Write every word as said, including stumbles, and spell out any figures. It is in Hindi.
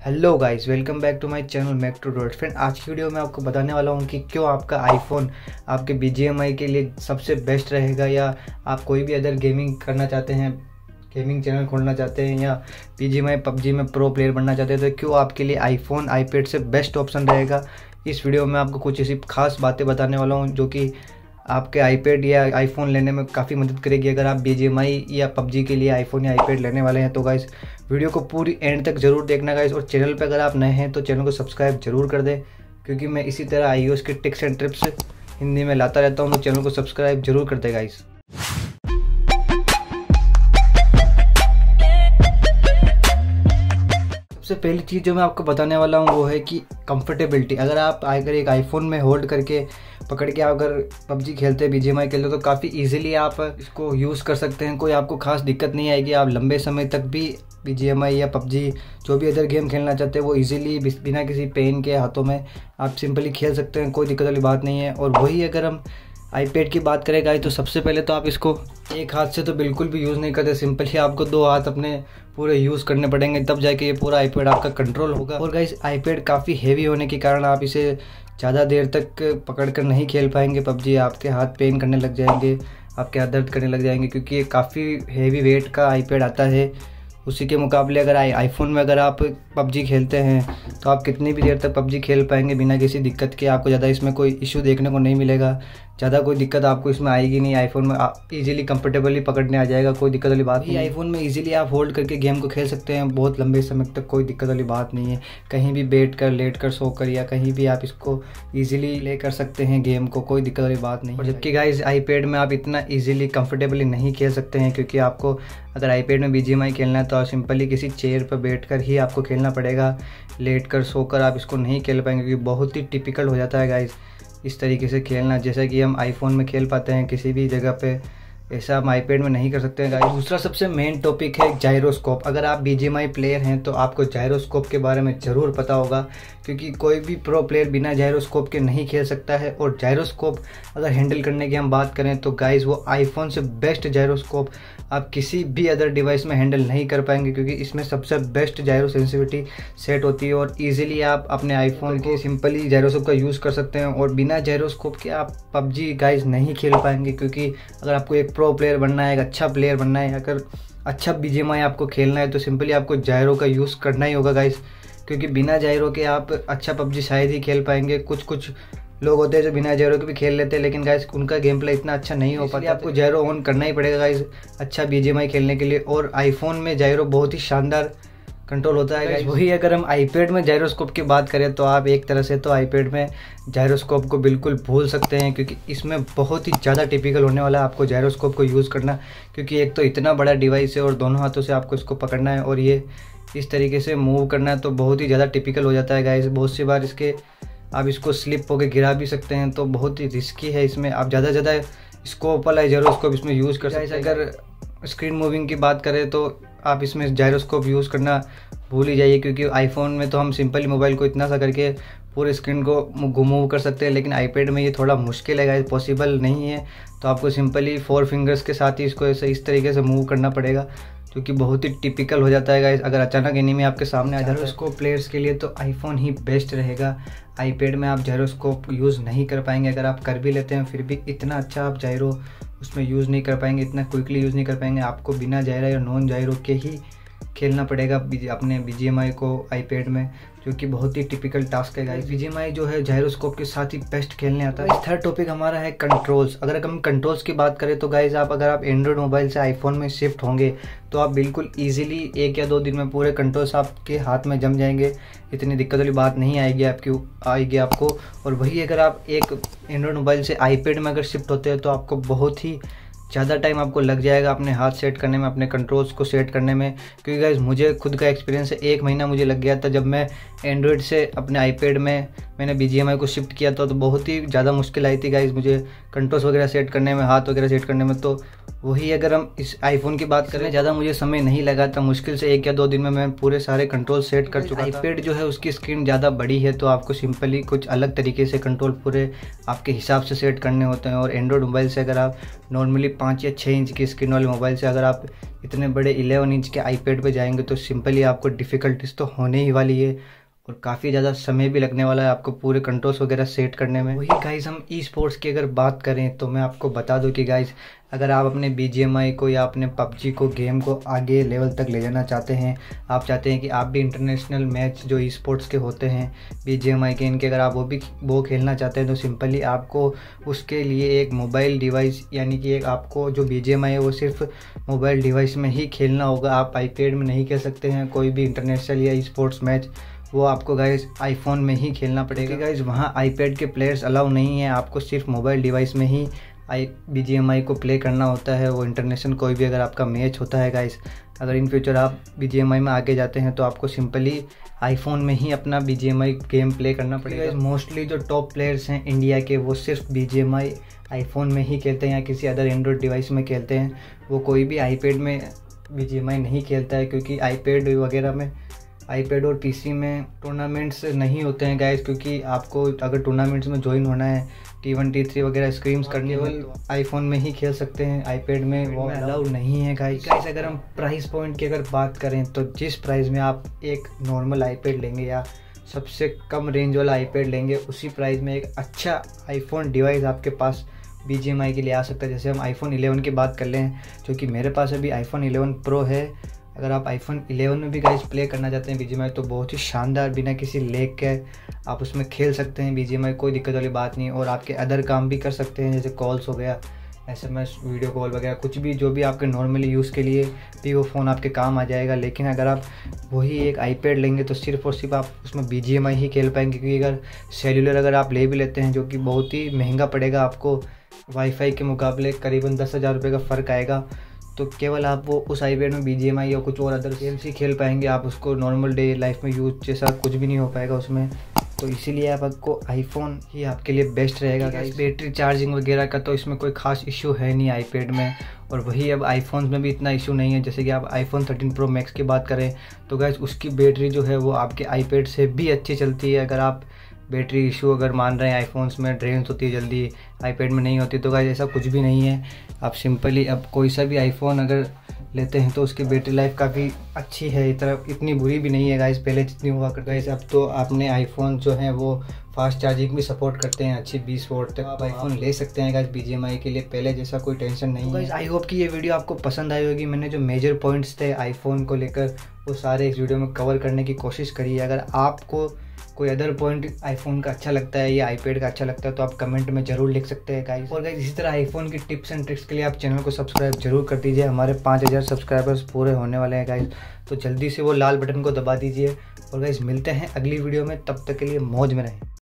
Hello guys, welcome back to my channel Macto dot. Friend, आज की वीडियो में आपको बताने वाला हूं कि क्यों आपका आईफोन आपके बीजीएमआई के लिए सबसे बेस्ट रहेगा, या आप कोई भी अदर गेमिंग करना चाहते हैं, गेमिंग चैनल खोलना चाहते हैं या बीजीएमआई पबजी में प्रो प्लेयर बनना चाहते हैं, तो क्यों आपके लिए आईफोन आईपैड से बेस्ट ऑप्शन रहेगा। इस वीडियो में आपको कुछ ऐसी खास बातें बताने वाला हूँ जो कि आपके आईपैड या आईफोन लेने में काफ़ी मदद करेगी। अगर आप बीजीएमआई या पबजी के लिए आईफोन या आईपैड लेने वाले हैं तो गाइस वीडियो को पूरी एंड तक जरूर देखना गाइस। और चैनल पर अगर आप नए हैं तो चैनल को सब्सक्राइब जरूर कर दें, क्योंकि मैं इसी तरह आईओएस के टिप्स एंड ट्रिप्स हिंदी में लाता रहता हूँ, तो चैनल को सब्सक्राइब जरूर कर दे गाइस। सबसे पहली चीज़ जो मैं आपको बताने वाला हूँ वो है कि कंफर्टेबिलिटी। अगर आप अगर एक आईफोन में होल्ड करके पकड़ के आप अगर पबजी खेलते हैं, बीजीएमआई खेलते हो, तो काफ़ी इजीली आप इसको यूज़ कर सकते हैं। कोई आपको खास दिक्कत नहीं आएगी। आप लंबे समय तक भी बीजीएमआई या पबजी जो भी अदर गेम खेलना चाहते हैं वो इजीली बिना किसी पेन के हाथों में आप सिंपली खेल सकते हैं। कोई दिक्कत वाली बात नहीं है। और वही अगर हम आईपैड की बात करें गाइस, तो सबसे पहले तो आप इसको एक हाथ से तो बिल्कुल भी यूज़ नहीं करते। सिंपली आपको दो हाथ अपने पूरे यूज़ करने पड़ेंगे, तब जाके ये पूरा आईपैड आपका कंट्रोल होगा। और गाइस आईपैड काफ़ी हेवी होने के कारण आप इसे ज़्यादा देर तक पकड़ कर नहीं खेल पाएंगे पबजी। आपके हाथ पेन करने लग जाएंगे, आपके हाथ दर्द करने लग जाएंगे, क्योंकि ये काफ़ी हेवी वेट का आईपैड आता है। उसी के मुकाबले अगर आई आईफोन में अगर आप पबजी खेलते हैं तो आप कितनी भी देर तक पबजी खेल पाएंगे बिना किसी दिक्कत के। आपको ज़्यादा इसमें कोई इशू देखने को नहीं मिलेगा, ज़्यादा कोई दिक्कत आपको इसमें आएगी नहीं। आईफोन में इजीली कंफर्टेबली पकड़ने आ जाएगा, कोई दिक्कत वाली बात नहीं। आईफोन में इजीली आप होल्ड करके गेम को खेल सकते हैं बहुत लंबे समय तक, कोई दिक्कत वाली बात नहीं है। कहीं भी बैठ कर, लेट कर, सो कर, या कहीं भी आप इसको ईजिली ले कर सकते हैं गेम को, कोई दिक्कत वाली बात नहीं। और जबकि गाइस आईपैड में आप इतना ईजिली कंफर्टेबली नहीं खेल सकते हैं, क्योंकि आपको अगर आईपैड में बीजीएमआई खेलना है तो आप सिंपली किसी चेयर पर बैठ कर ही आपको खेलना पड़ेगा। लेट कर, सो कर आप इसको नहीं खेल पाएंगे, क्योंकि बहुत ही टिपिकल हो जाता है गाइस इस तरीके से खेलना। जैसा कि हम आईफोन में खेल पाते हैं किसी भी जगह पे, ऐसा हम आईपैड में नहीं कर सकते हैं गाइस। दूसरा सबसे मेन टॉपिक है जायरोस्कोप। अगर आप बीजीएमआई प्लेयर हैं तो आपको जायरोस्कोप के बारे में ज़रूर पता होगा, क्योंकि कोई भी प्रो प्लेयर बिना जायरोस्कोप के नहीं खेल सकता है। और जायरोस्कोप अगर हैंडल करने की हम बात करें तो गाइस वो आईफोन से बेस्ट जायरोस्कोप आप किसी भी अदर डिवाइस में हैंडल नहीं कर पाएंगे, क्योंकि इसमें सबसे बेस्ट जायरो सेंसिटिविटी सेट होती है। और ईजिली आप अपने आईफोन के सिंपली जायरोस्कोप का यूज़ कर सकते हैं। और बिना जायरोस्कोप के आप पबजी गाइस नहीं खेल पाएंगे, क्योंकि अगर आपको एक प्रो प्लेयर बनना है, एक अच्छा प्लेयर बनना है, अगर अच्छा बीजीएमआई आपको खेलना है तो सिंपली आपको जायरो का यूज़ करना ही होगा गाइस, क्योंकि बिना जायरो के आप अच्छा पबजी शायद ही खेल पाएंगे। कुछ कुछ लोग होते हैं जो बिना जायरो के भी खेल लेते हैं, लेकिन गाइस उनका गेम प्ले इतना अच्छा नहीं हो पाता। आपको जायरो ऑन करना ही पड़ेगा गाइस अच्छा बीजीएमआई खेलने के लिए। और आईफोन में जायरो बहुत ही शानदार कंट्रोल होता है गाइस। वही अगर हम आईपैड में जायरोस्कोप की बात करें तो आप एक तरह से तो आईपैड में जायरोस्कोप को बिल्कुल भूल सकते हैं, क्योंकि इसमें बहुत ही ज़्यादा टिपिकल होने वाला है आपको जायरोस्कोप को यूज़ करना, क्योंकि एक तो इतना बड़ा डिवाइस है और दोनों हाथों से आपको इसको पकड़ना है और ये इस तरीके से मूव करना है, तो बहुत ही ज़्यादा टिपिकल हो जाता है गाइस। बहुत सी बार इसके आप इसको स्लिप होकर गिरा भी सकते हैं, तो बहुत ही रिस्की है। इसमें आप ज़्यादा से ज़्यादा स्कोप वाला जायरोस्कोप इसमें यूज़ कर सकते हैं। अगर स्क्रीन मूविंग की बात करें तो आप इसमें जायरोस्कोप यूज़ करना भूल ही जाइए, क्योंकि आईफोन में तो हम सिंपली मोबाइल को इतना सा करके पूरे स्क्रीन को मूव कर सकते हैं, लेकिन आईपैड में ये थोड़ा मुश्किल है गाइस, पॉसिबल नहीं है। तो आपको सिंपली फोर फिंगर्स के साथ ही इसको ऐसे इस तरीके से मूव करना पड़ेगा, क्योंकि बहुत ही टिपिकल हो जाता है गाइस अगर अचानक एनिमी आपके सामने आ जाए। जायरोस्कोप प्लेयर्स के लिए तो आईफोन ही बेस्ट रहेगा। आईपैड में आप जायरोस्कोप यूज़ नहीं कर पाएंगे। अगर आप कर भी लेते हैं फिर भी इतना अच्छा आप जायरो उसमें यूज़ नहीं कर पाएंगे, इतना क्विकली यूज़ नहीं कर पाएंगे। आपको बिना जायरो या नॉन जायरो के ही खेलना पड़ेगा अपने बीजीएमआई को आईपैड में, जो कि बहुत ही टिपिकल टास्क है गाइस। बीजीएमआई जो है जायरोस्कोप के साथ ही बेस्ट खेलने आता है। थर्ड टॉपिक हमारा है कंट्रोल्स। अगर हम कंट्रोल्स की बात करें तो गाइस आप अगर आप एंड्रॉयड मोबाइल से आईफोन में शिफ्ट होंगे तो आप बिल्कुल ईजिली एक या दो दिन में पूरे कंट्रोल्स आपके हाथ में जम जाएंगे। इतनी दिक्कत वाली बात नहीं आएगी आपकी आएगी आपको। और वही अगर आप एक एंड्रॉयड मोबाइल से आईपैड में अगर शिफ्ट होते हैं तो आपको बहुत ही ज़्यादा टाइम आपको लग जाएगा अपने हाथ सेट करने में, अपने कंट्रोल्स को सेट करने में। क्योंकि गाइस मुझे खुद का एक्सपीरियंस है, एक महीना मुझे लग गया था जब मैं एंड्रॉयड से अपने आईपैड में मैंने बीजीएमआई को शिफ्ट किया था। तो बहुत ही ज़्यादा मुश्किल आई थी गाइस मुझे कंट्रोल्स वगैरह सेट करने में, हाथ वगैरह सेट करने में। तो वही अगर हम इस आईफोन की बात करें, ज़्यादा मुझे समय नहीं लगा था, मुश्किल से एक या दो दिन में मैं पूरे सारे कंट्रोल सेट कर चुका था। आईपैड जो है उसकी स्क्रीन ज़्यादा बड़ी है, तो आपको सिंपली कुछ अलग तरीके से कंट्रोल पूरे आपके हिसाब से सेट करने होते हैं। और एंड्रॉयड मोबाइल से अगर आप नॉर्मली पाँच या छः इंच की स्क्रीन वाले मोबाइल से अगर आप इतने बड़े इलेवन इंच के आईपैड पे जाएंगे तो सिंपली आपको डिफ़िकल्टीज तो होने ही वाली है और काफ़ी ज़्यादा समय भी लगने वाला है आपको पूरे कंट्रोल्स वगैरह सेट करने में। वही गाइस, हम ई स्पोर्ट्स की अगर बात करें तो मैं आपको बता दूं कि गाइस, अगर आप अपने बी जी एम आई को या अपने पबजी को गेम को आगे लेवल तक ले जाना चाहते हैं, आप चाहते हैं कि आप भी इंटरनेशनल मैच जो ई स्पोर्ट्स के होते हैं बी जी एम आई के, इनके अगर आप वो भी वो खेलना चाहते हैं तो सिंपली आपको उसके लिए एक मोबाइल डिवाइस, यानी कि एक आपको जो बी जी एम आई है वो सिर्फ मोबाइल डिवाइस में ही खेलना होगा। आप आईपैड में नहीं खेल सकते हैं कोई भी इंटरनेशनल या ई स्पोर्ट्स मैच, वो आपको गाइस आईफोन में ही खेलना पड़ेगा। गाइस वहाँ आईपैड के प्लेयर्स अलाउ नहीं है, आपको सिर्फ मोबाइल डिवाइस में ही आई बी जी एम आई को प्ले करना होता है। वो इंटरनेशनल कोई भी अगर आपका मैच होता है गाइस, अगर इन फ्यूचर आप बी जी एम आई में आगे जाते हैं तो आपको सिंपली आईफोन में ही अपना B G M I game play करना पड़ेगा। मोस्टली जो टॉप प्लेयर्स हैं इंडिया के वो सिर्फ B G M I iPhone में ही खेलते हैं या किसी अदर एंड्रॉयड डिवाइस में खेलते हैं। वो कोई भी आईपैड में बी जी एम आई नहीं खेलता है, क्योंकि आईपैड वगैरह में आईपैड और पीसी में टूर्नामेंट्स नहीं होते हैं गाइस, क्योंकि आपको अगर टूर्नामेंट्स में ज्वाइन होना है, टी वन टी थ्री वगैरह स्क्रीम्स करनी है, तो आईफोन में ही खेल सकते हैं, आईपैड में वो अलाउ नहीं है गाइस। गाइस अगर हम प्राइस पॉइंट की अगर बात करें तो जिस प्राइस में आप एक नॉर्मल आईपैड लेंगे या सबसे कम रेंज वाला आईपैड लेंगे, उसी प्राइस में एक अच्छा आईफोन डिवाइस आपके पास बी जी एम आई के लिए आ सकता है। जैसे हम आईफोन इलेवन की बात कर लें, जो कि मेरे पास अभी आईफोन इलेवन प्रो है। अगर आप आईफोन इलेवन में भी गाइस प्ले करना चाहते हैं बी जी एम आई, तो बहुत ही शानदार बिना किसी लैग के आप उसमें खेल सकते हैं बी जी एम आई, कोई दिक्कत वाली बात नहीं। और आपके अदर काम भी कर सकते हैं, जैसे कॉल्स हो गया, S M S, video call वगैरह, कुछ भी जो भी आपके नॉर्मली यूज़ के लिए भी वो फ़ोन आपके काम आ जाएगा। लेकिन अगर आप वही एक आईपैड लेंगे तो सिर्फ और सिर्फ आप उसमें बी जी एम आई ही खेल पाएंगे, क्योंकि अगर सेल्यूलर अगर आप ले भी लेते हैं, जो कि बहुत ही महंगा पड़ेगा आपको, वाईफाई के मुकाबले करीबन दस हज़ार रुपये का फ़र्क आएगा, तो केवल आप वो उस आईपैड में बी जी एम आई या कुछ और अदर गेम्स ही खेल पाएंगे। आप उसको नॉर्मल डे लाइफ में यूज जैसा कुछ भी नहीं हो पाएगा उसमें, तो इसीलिए आप आपको आईफोन ही आपके लिए बेस्ट रहेगा गाइस। बैटरी चार्जिंग वगैरह का तो इसमें कोई खास इशू है नहीं आईपैड में, और वही अब आईफोन में भी इतना इशू नहीं है। जैसे कि आप आईफोन थर्टीन प्रो मैक्स की बात करें तो गाइस उसकी बैटरी जो है वो आपके आईपैड से भी अच्छी चलती है। अगर आप बैटरी इशू अगर मान रहे हैं आईफोन्स में ड्रेन होती है जल्दी, आईपैड में नहीं होती, तो गाइस ऐसा कुछ भी नहीं है। आप सिंपली अब कोई सा भी आईफोन अगर लेते हैं तो उसकी बैटरी लाइफ काफ़ी अच्छी है, इतना इतनी बुरी भी नहीं है गाइस पहले जितनी हुआ करता है। अब तो आपने आईफोन जो है वो फास्ट चार्जिंग भी सपोर्ट करते हैं, अच्छी बीस वोल्ट तक आप आईफोन ले सकते हैं guys B G M I के लिए, पहले जैसा कोई टेंशन नहीं है। आई होप कि ये वीडियो आपको पसंद आई होगी। मैंने जो मेजर पॉइंट्स थे आईफोन को लेकर वो सारे इस वीडियो में कवर करने की कोशिश करी है। अगर आपको कोई अदर पॉइंट आईफोन का अच्छा लगता है या आईपैड का अच्छा लगता है तो आप कमेंट में जरूर लिख सकते हैं गाइस। और गाइस इसी तरह आईफोन की टिप्स एंड ट्रिक्स के लिए आप चैनल को सब्सक्राइब जरूर कर दीजिए। हमारे पाँच हज़ार सब्सक्राइबर्स पूरे होने वाले हैं गाइस, तो जल्दी से वो लाल बटन को दबा दीजिए। और गाइस मिलते हैं अगली वीडियो में, तब तक के लिए मौज में रहें।